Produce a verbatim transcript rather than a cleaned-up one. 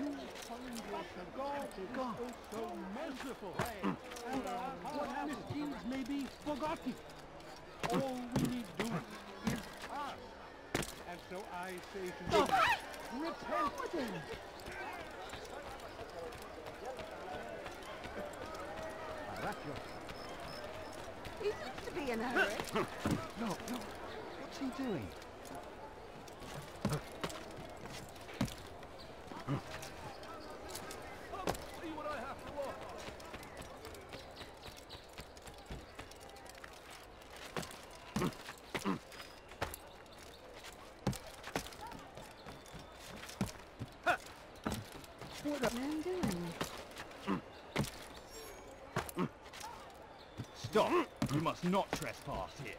God, God, so merciful. And what misdeeds may be forgotten. All we need do is ask. And so I say to you, repent. He seems to be in a hurry. No, no. What's he doing? See what I have to offer. What are men doing? Stop! You must not trespass here.